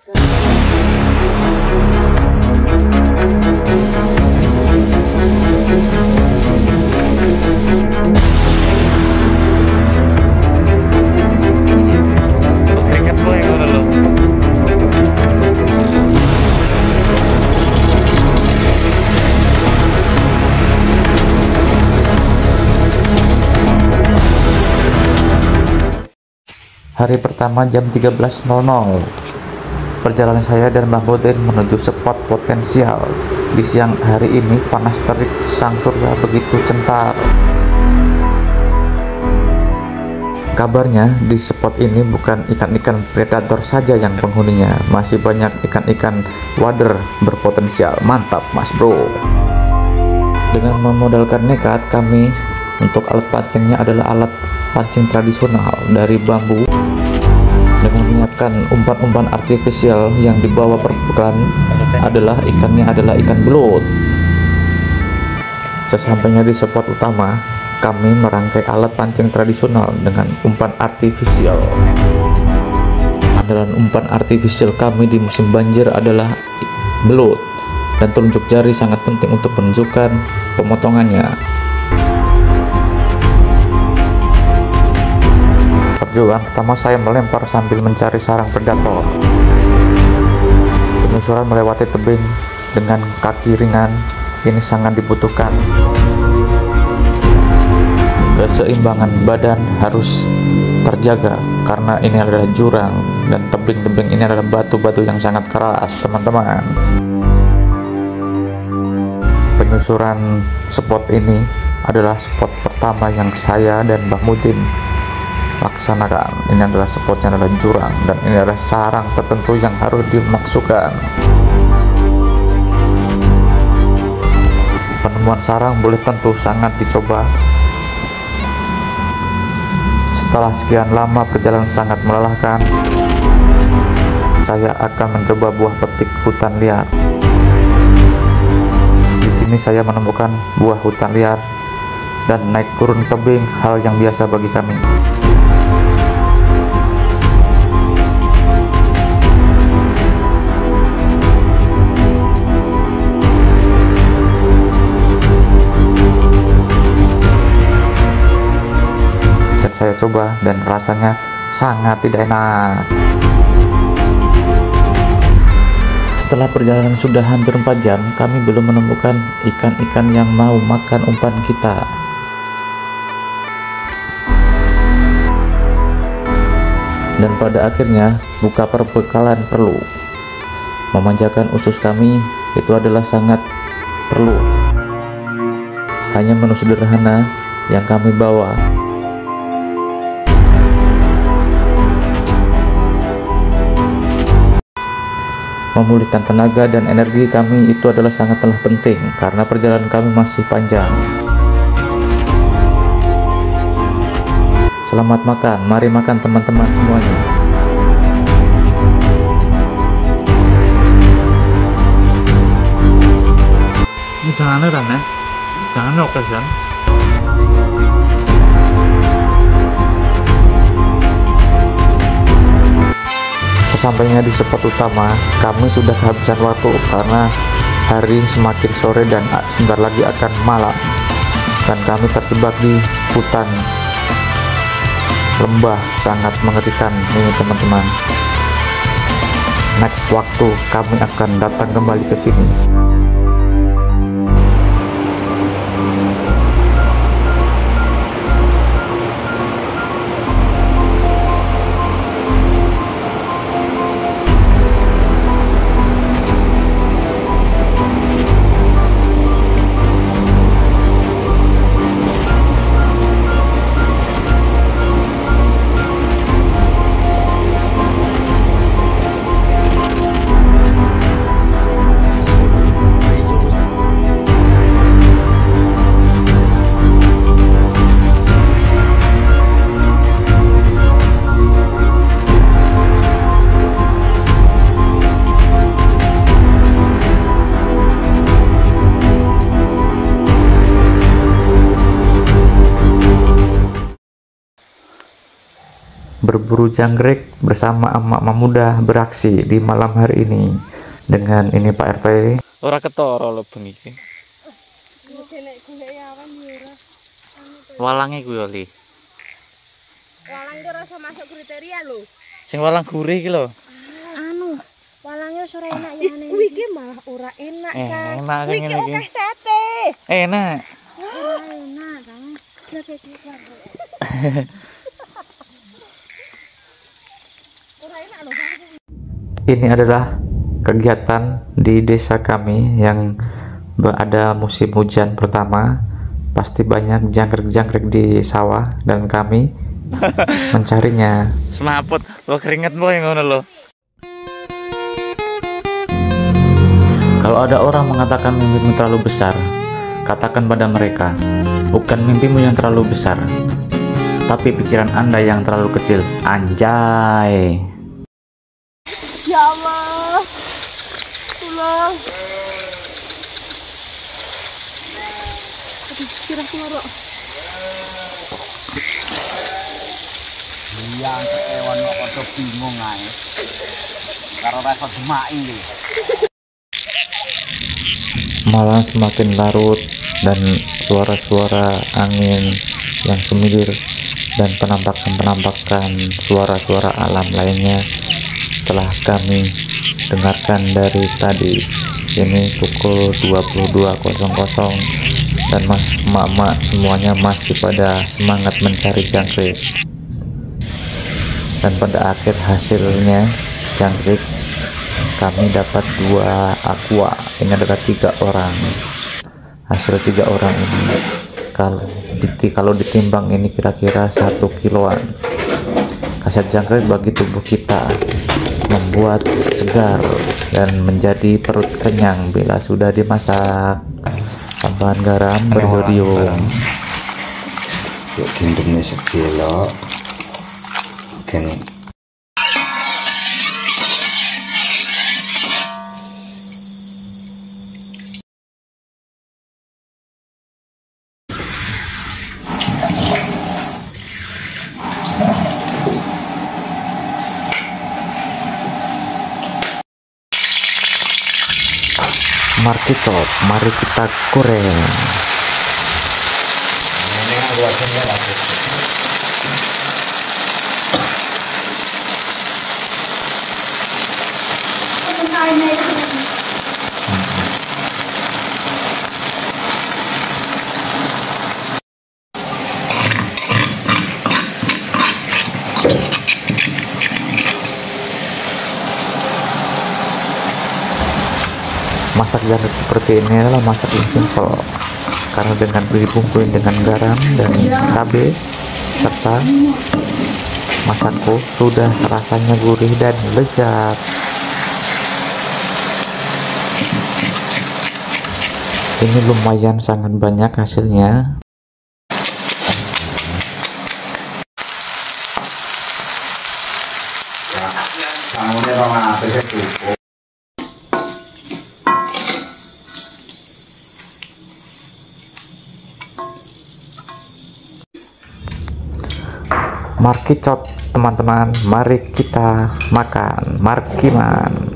Hari pertama jam 13.00. Perjalanan saya dan Mbah Boden menuju spot potensial. Di siang hari ini panas terik sang surya begitu centar. Kabarnya di spot ini bukan ikan-ikan predator saja yang penghuninya, masih banyak ikan-ikan wader berpotensial. Mantap Mas Bro. Dengan memodalkan nekat, kami untuk alat pancingnya adalah alat pancing tradisional dari bambu dengan menyiapkan umpan-umpan artifisial yang dibawa perbekalan ikannya adalah ikan belut. Sesampainya di spot utama, kami merangkai alat pancing tradisional dengan umpan artifisial. Andalan umpan artifisial kami di musim banjir adalah belut, dan telunjuk jari sangat penting untuk menunjukkan pemotongannya. Percobaan pertama saya melempar sambil mencari sarang predator. Penyusuran melewati tebing dengan kaki ringan ini sangat dibutuhkan. Keseimbangan badan harus terjaga karena ini adalah jurang dan tebing-tebing ini adalah batu-batu yang sangat keras, teman-teman. Penyusuran spot ini adalah spot pertama yang saya dan Mbah Mudin laksanakan. Ini adalah spotnya adalah jurang dan ini adalah sarang tertentu yang harus dimasukkan. Penemuan sarang boleh tentu sangat dicoba. Setelah sekian lama perjalanan sangat melelahkan, saya akan mencoba buah petik hutan liar. Di sini saya menemukan buah hutan liar dan naik turun tebing hal yang biasa bagi kami. Saya coba dan rasanya sangat tidak enak. Setelah perjalanan sudah hampir 4 jam, kami belum menemukan ikan-ikan yang mau makan umpan kita. Dan pada akhirnya buka perbekalan perlu. Memanjakan usus kami itu adalah sangat perlu. Hanya menu sederhana yang kami bawa. Memulihkan tenaga dan energi kami itu adalah sangatlah penting karena perjalanan kami masih panjang. Selamat makan, mari makan teman-teman semuanya. Ini jangan ya, jangan okasian. Sesampainya di spot utama, kami sudah kehabisan waktu karena hari semakin sore dan sebentar lagi akan malam. Dan kami terjebak di hutan lembah sangat mengerikan ini teman-teman. Next waktu kami akan datang kembali ke sini. berburu jangkrik bersama emak-emak muda beraksi di malam hari ini dengan ini Pak RT. Ora ketara lho bengi iki. Walange kuwi oli. Walang ki rasa masuk kriteria lho. Sing walang gurih iki lho. Anu, walangnya wis ora enak ya. Kuwi iki malah ora enak kan. Enak Kuwi sing iki ngene akeh iki. sate. Enak. Ora enak kan. Lah kayak gitu. Ora enak lho. Ini adalah kegiatan di desa kami yang ada musim hujan pertama. Pasti banyak jangkrik-jangkrik di sawah dan kami mencarinya. Semaput, lo keringet boy ngono lo. Kalau ada orang mengatakan mimpimu terlalu besar, katakan pada mereka, bukan mimpimu yang terlalu besar, tapi pikiran Anda yang terlalu kecil. Anjay. Ya Allah. Allah. Aduh, kira keloro. Iya, kewan kok padha bingung ae. Karo rasa demaki iki. Malam semakin larut dan suara-suara angin yang semilir dan penampakan-penampakan suara-suara alam lainnya telah kami dengarkan dari tadi. Ini pukul 22.00 dan emak-emak semuanya masih pada semangat mencari jangkrik. Dan pada akhir hasilnya jangkrik kami dapat 2 aqua. Ini adalah 3 orang. Hasil 3 orang ini kalau ditimbang ini kira-kira 1 kiloan. Khasiat jangkrik bagi tubuh kita membuat segar dan menjadi perut kenyang bila sudah dimasak. Tambahan garam bersodium. Yuk dindemnya segelok. Kan Markicot, mari kita goreng. Masak jangkrik seperti ini adalah masak yang simpel karena dengan dibumbuin dengan garam dan cabai serta masako sudah rasanya gurih dan lezat. Ini lumayan sangat banyak hasilnya. Markicot teman-teman, mari kita makan markiman.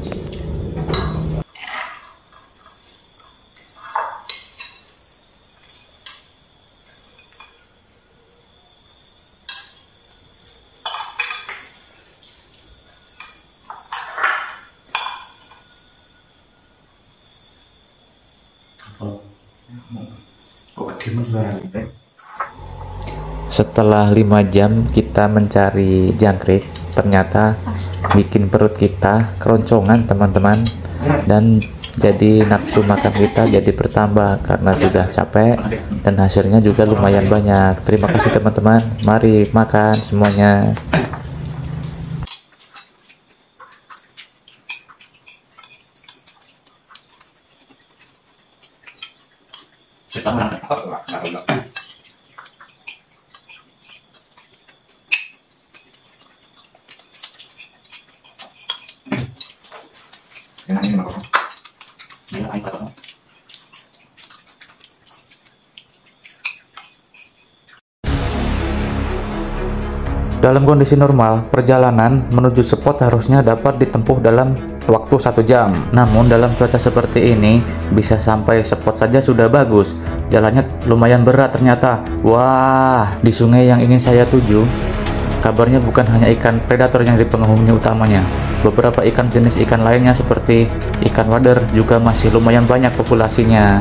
Setelah 5 jam kita mencari jangkrik, ternyata bikin perut kita keroncongan teman-teman, dan jadi nafsu makan kita jadi bertambah karena sudah capek dan hasilnya juga lumayan banyak. Terima kasih teman-teman, mari makan semuanya. Dalam kondisi normal, perjalanan menuju spot harusnya dapat ditempuh dalam waktu 1 jam. Namun dalam cuaca seperti ini, bisa sampai spot saja sudah bagus. Jalannya lumayan berat ternyata. Wah, di sungai yang ingin saya tuju, kabarnya bukan hanya ikan predator yang jadi penghuni utamanya. Beberapa ikan jenis ikan lainnya seperti ikan wader juga masih lumayan banyak populasinya.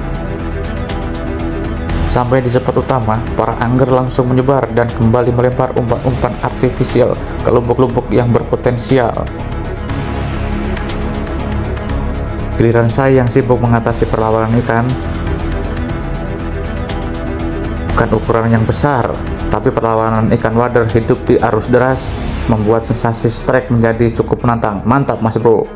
Sampai di spot utama, para angger langsung menyebar dan kembali melempar umpan-umpan artifisial ke lubuk-lubuk yang berpotensial. Giliran saya yang sibuk mengatasi perlawanan ikan. Bukan ukuran yang besar, tapi perlawanan ikan wader hidup di arus deras membuat sensasi strike menjadi cukup menantang. Mantap Mas Bro.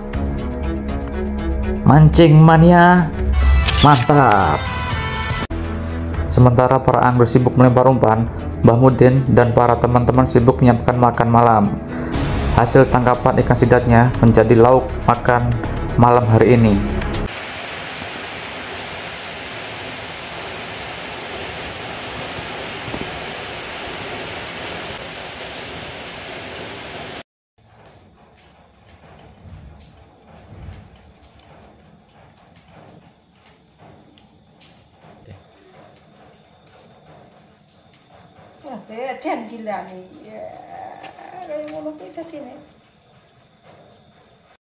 Mancing mania, mantap. Sementara para angler sibuk melempar umpan, Mbah Mudin dan para teman-teman sibuk menyiapkan makan malam. Hasil tangkapan ikan sidatnya menjadi lauk makan malam hari ini. Edan gila nih. Ya, kayak ngono kuwi dadine.